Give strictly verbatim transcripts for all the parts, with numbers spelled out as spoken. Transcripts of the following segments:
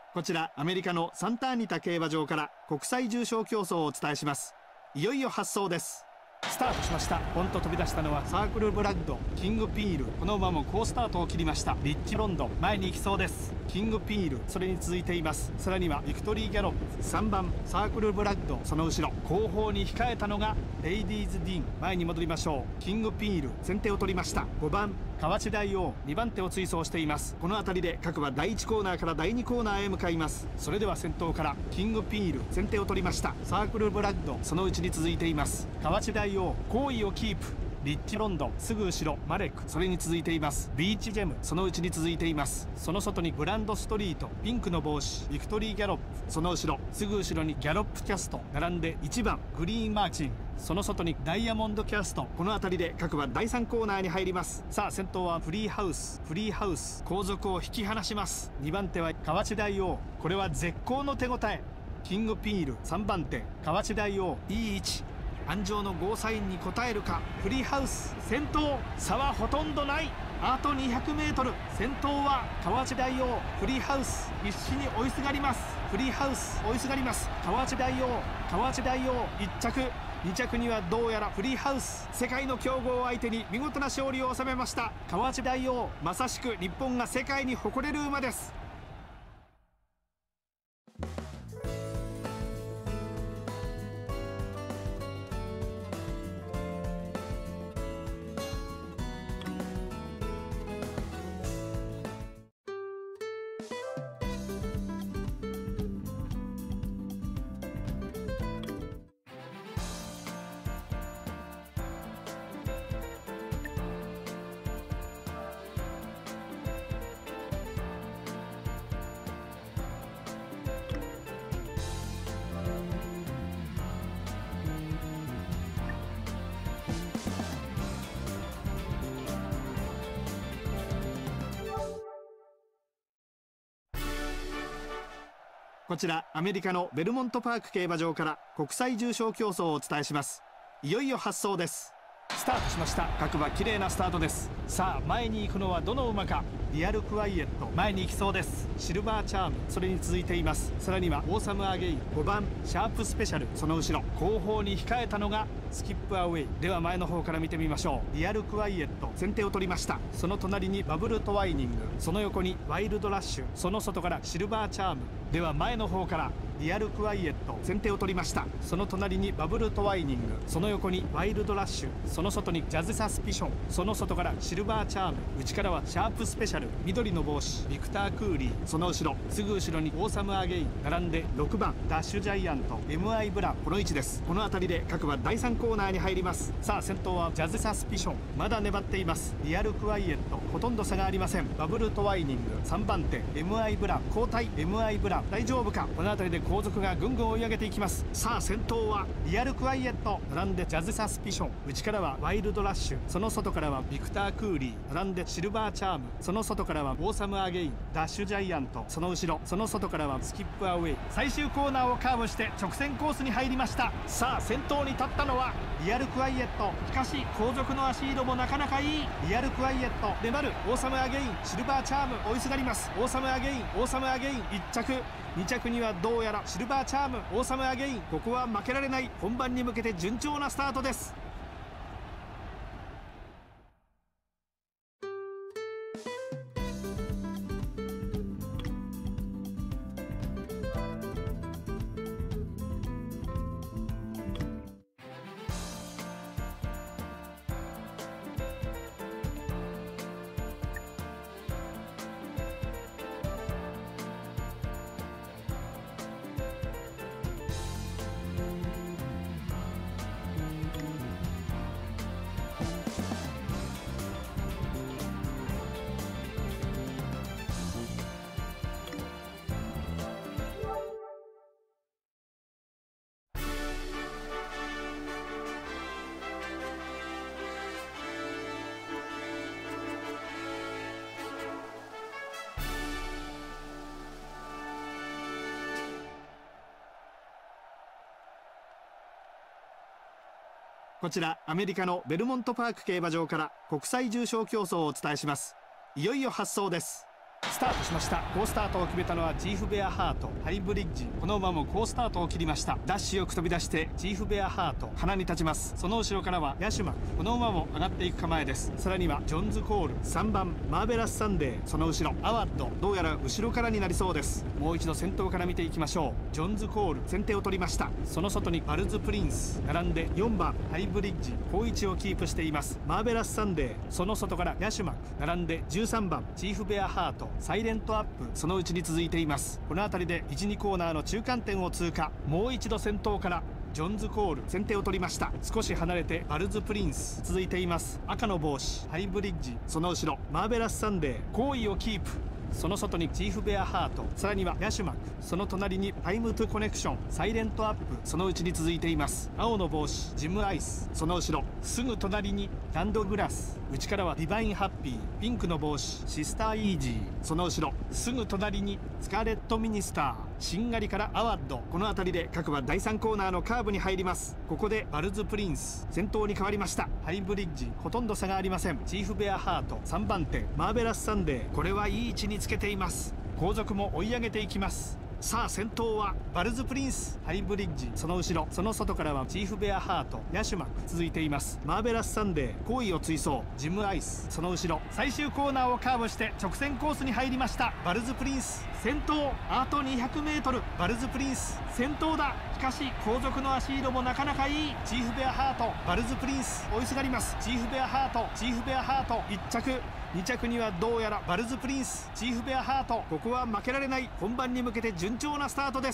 こちらアメリカのサンターニタ競馬場から国際重賞競争をお伝えします。いよいよ発走です。スタートしました。ポンと飛び出したのはサークルブラッド、キングピール。この馬も好スタートを切りました。リッチロンドン、前に行きそうです。キングピール、それに続いています。さらにはビクトリーギャロップ、さんばんサークルブラッド、その後ろ後方に控えたのがレイディーズディーン。前に戻りましょう。キングピール、先手を取りました。ごばん河内大王、にばん手を追走しています。この辺りで各馬だいいちコーナーからだいにコーナーへ向かいます。それでは先頭からキングピール、先手を取りました。サークルブラッド、そのうちに続いています。河内大王、好位をキープ。リッチロンドン、すぐ後ろマレック、それに続いています。ビーチジェム、そのうちに続いています。その外にグランドストリート、ピンクの帽子ビクトリーギャロップ、その後ろすぐ後ろにギャロップキャスト、並んでいちばんグリーンマーチン、その外にダイヤモンドキャスト。この辺りで各馬だいさんコーナーに入ります。さあ先頭はフリーハウス、フリーハウス後続を引き離します。にばん手は河内大王、これは絶好の手応え。キングピール、さんばん手河内大王、いい位置。安城のゴーサインに応えるか。フリーハウス先頭、差はほとんどない。あと にひゃくメートル、 先頭は河内大王。フリーハウス必死に追いすがります。フリーハウス追いすがります。河内大王、河内大王いっ着、に着にはどうやらフリーハウス。世界の強豪を相手に見事な勝利を収めました。河内大王、まさしく日本が世界に誇れる馬です。こちらアメリカのベルモントパーク競馬場から国際重賞競争をお伝えします。いよいよ発走です。スタートしました。各馬綺麗なスタートです。さあ前に行くのはどの馬か。リアルクワイエット、前に行きそうです。シルバーチャーム、それに続いています。さらにはオーサムアゲイン、ごばんシャープスペシャル、その後ろ後方に控えたのがスキップアウェイ。では前の方から見てみましょう。リアルクワイエット、先手を取りました。その隣にバブルトワイニング、その横にワイルドラッシュ、その外からシルバーチャーム。では前の方からリアルクワイエット、先手を取りました。その隣にバブルトワイニング、その横にワイルドラッシュ、その外にジャズサスピション、その外からシルバーチャーム、内からはシャープスペシャル、緑の帽子ビクター・クーリー、その後ろすぐ後ろにオーサムアゲイン、並んでろくばんダッシュジャイアント、 エムアイ ブラン、この位置です。この辺りで各馬だいさんコーナーに入ります。さあ先頭はジャズサスピション、まだ粘っています。リアルクワイエット、ほとんど差がありません。バブルトワイニング、さんばん手 エムアイ ブラン、交代 エムアイ ブラン、大丈夫か。この辺りで後続がぐんぐん追い上げていきます。さあ先頭はリアルクワイエット、並んでジャズサスピション、内からはワイルドラッシュ、その外からはビクター・クーリー、並んでシルバーチャーム、その外からはオーサムアゲイン、ダッシュジャイアント、その後ろその外からはスキップアウェイ。最終コーナーをカーブして直線コースに入りました。さあ先頭に立ったのはリアルクワイエット。しかし後続の足色もなかなかいい。リアルクワイエット粘る。オーサムアゲイン、シルバーチャーム追いすがります。オーサムアゲイン、オーサムアゲインいっ着、に着にはどうやらシルバーチャーム、オーサムアゲイン、ここは負けられない。本番に向けて順調なスタートです。こちらアメリカのベルモントパーク競馬場から国際重賞競争をお伝えします。いよいよ発走です。 スタートしました。好スタートを決めたのはチーフベアハート、ハイブリッジ。この馬も好スタートを切りました。ダッシュよく飛び出してチーフベアハート鼻に立ちます。その後ろからはヤシュマク。この馬も上がっていく構えです。さらにはジョンズコール、さんばんマーベラスサンデー、その後ろアワッド。どうやら後ろからになりそうです。もう一度先頭から見ていきましょう。ジョンズコール先手を取りました。その外にバルズプリンス並んでよんばんハイブリッジ、好位置をキープしています。マーベラスサンデー、その外からヤシュマク並んでじゅうさんばんチーフベアハート、サイレントアップ、そのうちに続いています。この辺りでいちにコーナーの中間点を通過。もう一度先頭からジョンズコール先手を取りました。少し離れてバルズプリンス続いています。赤の帽子ハイブリッジ、その後ろマーベラスサンデー、好位をキープ。その外にチーフベアハート、さらにはヤシュマク、その隣にタイムトゥコネクション、サイレントアップ、そのうちに続いています。青の帽子ジムアイス、その後ろすぐ隣にランドグラス、内からはディバインハッピー、ピンクの帽子シスターイージー、その後ろすぐ隣にスカーレットミニスター、しんがりからアワッド。この辺りで各馬だいさんコーナーのカーブに入ります。ここでバルズプリンス先頭に変わりました。ハイブリッジほとんど差がありません。チーフベアハートさんばん手、マーベラスサンデー、これはいい位置につけています。後続も追い上げていきます。さあ先頭はバルズプリンス、ハイブリッジ、その後ろその外からはチーフベアハート、ヤシュマク続いています。マーベラスサンデー好位を追走、ジムアイス、その後ろ最終コーナーをカーブして直線コースに入りました。バルズプリンス先頭、あと にひゃくメートル、バルズプリンス先頭だ。しかし後続の足色もなかなかいい。チーフベアハート、バルズプリンス追いすがります。チーフベアハート、チーフベアハートいっ着、に着にはどうやらバルズプリンス、チーフベアハート。ここは負けられない。本番に向けて順調なスタートです。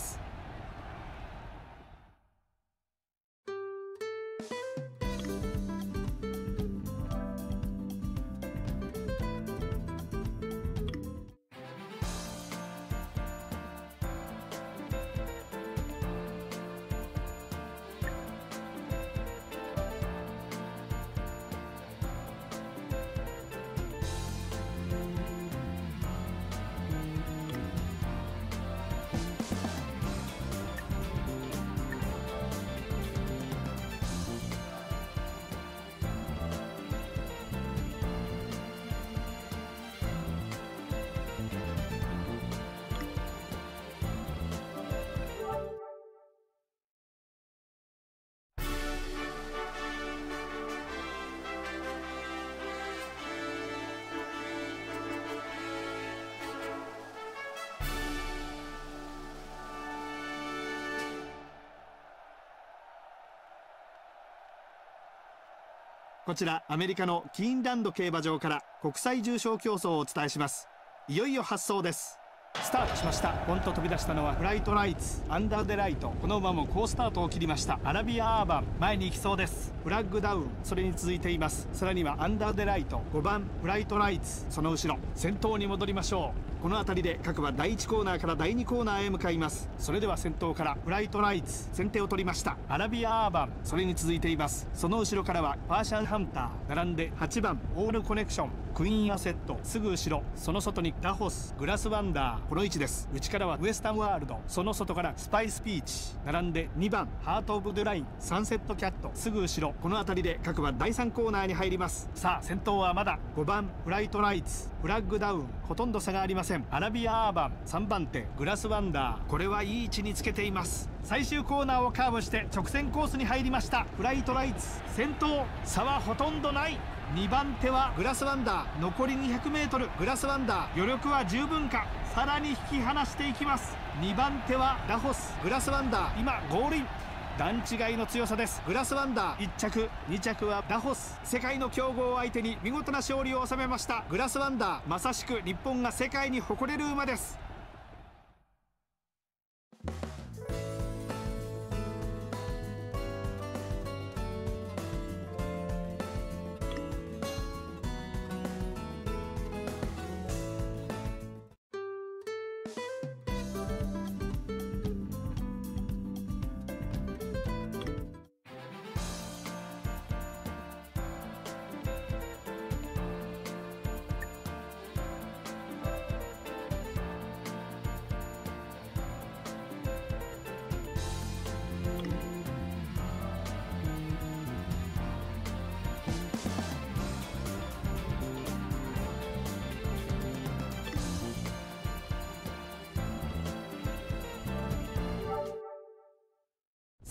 こちらアメリカのキーンランド競馬場から国際重賞競争をお伝えします。いよいよ発走です。スタートしました。ポンと飛び出したのはフライトライツ、アンダーデライト。この馬も好スタートを切りました。アラビアアーバン前に行きそうです。フラッグダウンそれに続いています。さらにはアンダーデライト、ごばんフライトライツ、その後ろ先頭に戻りましょう。この辺りで各馬だいいちコーナーからだいにコーナーへ向かいます。それでは先頭からフライトライツ先手を取りました。アラビアアーバンそれに続いています。その後ろからはパーシャンハンター並んではちばんオールコネクション、クイーンアセットすぐ後ろ、その外にダホス、グラスワンダーこの位置です。内からはウエスタンワールド、その外からスパイスピーチ並んでにばんハートオブドゥライン、サンセットキャットすぐ後ろ。この辺りで各馬だいさんコーナーに入ります。さあ先頭はまだごばんフライトライツ、フラッグダウンほとんど差がありません。アラビアアーバンさんばん手グラスワンダー、これはいい位置につけています。最終コーナーをカーブして直線コースに入りました。フライトライツ先頭、差はほとんどない。にばん手はグラスワンダー、残り にひゃくメートル、グラスワンダー余力は十分か、さらに引き離していきます。にばん手はダホス、グラスワンダー今ゴールイン、段違いの強さです。グラスワンダーいっ着、に着はダホス、世界の強豪相手に見事な勝利を収めました。グラスワンダーまさしく日本が世界に誇れる馬です。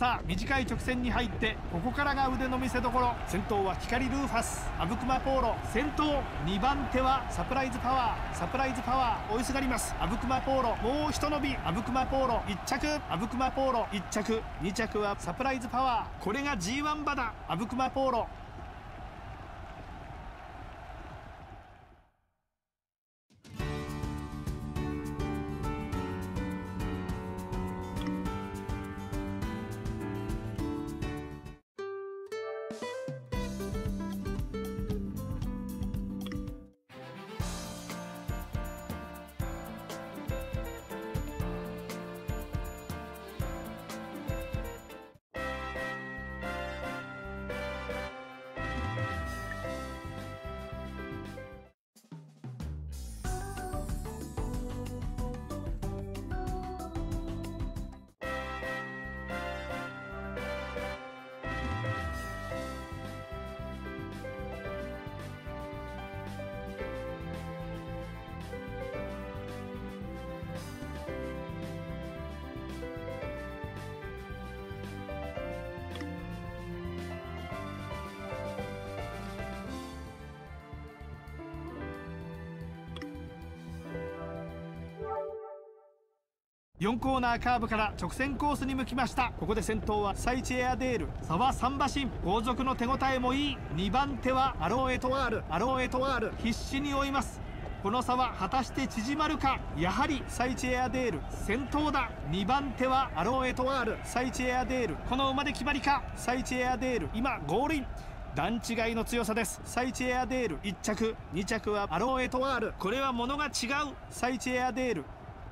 さあ短い直線に入ってここからが腕の見せ所。先頭は光ルーファス、アブクマポーロ先頭。にばん手はサプライズパワー、サプライズパワー追いすがります。アブクマポーロもうひと伸び。アブクマポーロいっ着、アブクマポーロいっ着、に着はサプライズパワー。これが ジーワン 馬だ。アブクマポーロ。よんコーナーカーブから直線コースに向きました。ここで先頭はサイチエアデール、差はさん馬身。後続の手応えもいい。にばん手はアローエトワール、アローエトワール必死に追います。この差は果たして縮まるか。やはりサイチエアデール先頭だ。にばん手はアローエトワール、サイチエアデールこの馬で決まりか。サイチエアデール今ゴールイン。段違いの強さです。サイチエアデールいっ着、に着はアローエトワール。これは物が違う。サイチエアデール。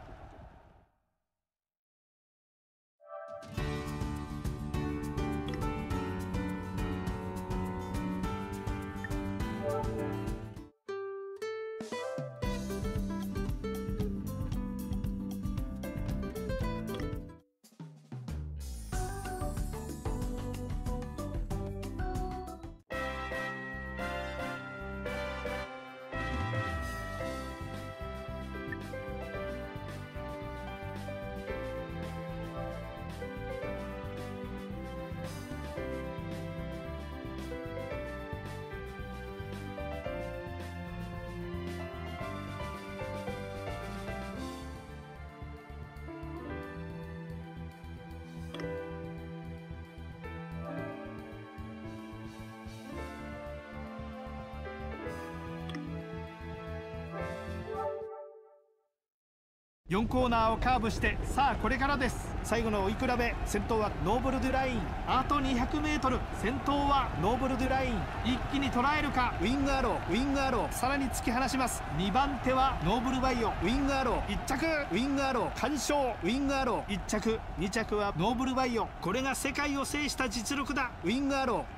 よんコーナーをカーブして、さあこれからです。最後の追い比べ。先頭はノーブルドゥライン、あと にひゃくメートル。 先頭はノーブルドゥライン、一気に捉えるか。ウィングアロー、ウィングアローさらに突き放します。にばん手はノーブルバイオ、ウィングアローいっ着、ウィングアロー完勝。ウィングアローいっ着、に着はノーブルバイオ。これが世界を制した実力だ。ウィングアロー。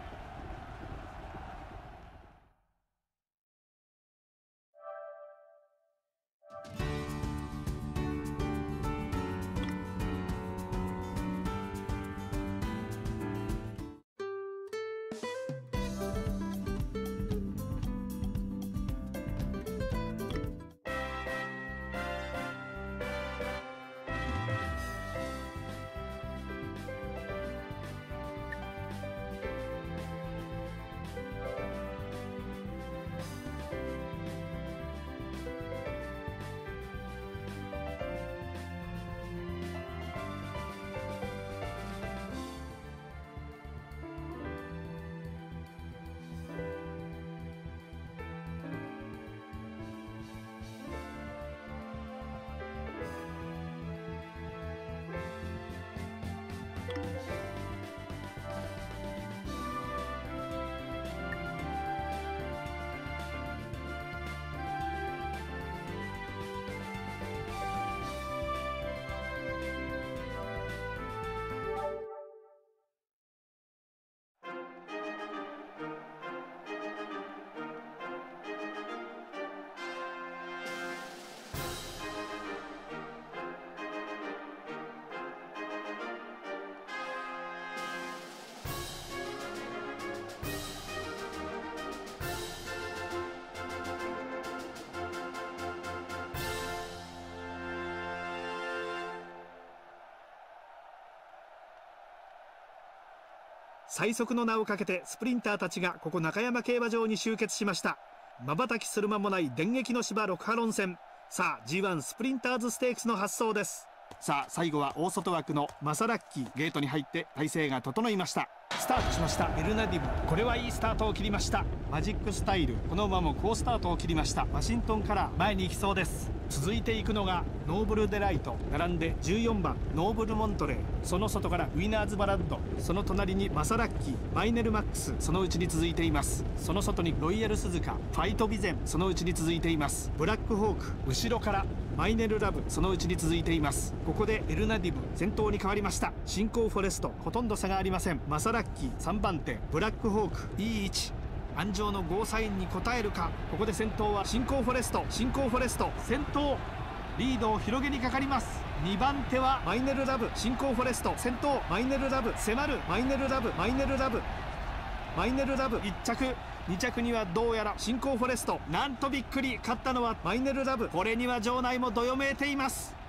最速の名をかけてスプリンターたちがここ中山競馬場に集結しました。瞬きする間もない電撃の芝ろく波論戦。さあ ジーワン スプリンターズステークスの発走です。さあ最後は大外枠のマサラッキー、ゲートに入って体勢が整いました。スタートしましたエルナディブ、これはいいスタートを切りました。マジックスタイル、この馬も好スタートを切りました。ワシントンカラー、前に行きそうです。続いていくのがノーブルデライト、並んでじゅうよんばんノーブルモントレー、その外からウィナーズバラッド、その隣にマサラッキー、マイネルマックス、そのうちに続いています。その外にロイヤルスズカ、ファイトビゼン、そのうちに続いています。ブラックホーク、後ろからマイネルラブ、そのうちに続いています。ここでエルナディブ先頭に変わりました。新興フォレスト、ほとんど差がありません。マサラッキーさんばん手、ブラックホークいい位置、安城のゴーサインに応えるか。ここで先頭は新興フォレスト、新興フォレスト先頭、リードを広げにかかります。にばん手はマイネルラブ、新興フォレスト先頭、マイネルラブ迫る、マイネルラブ、マイネルラブ、マイネルラブいっ着、に着にはどうやら新興フォレスト。なんとびっくり、勝ったのはマイネルラブ。これには場内もどよめいています。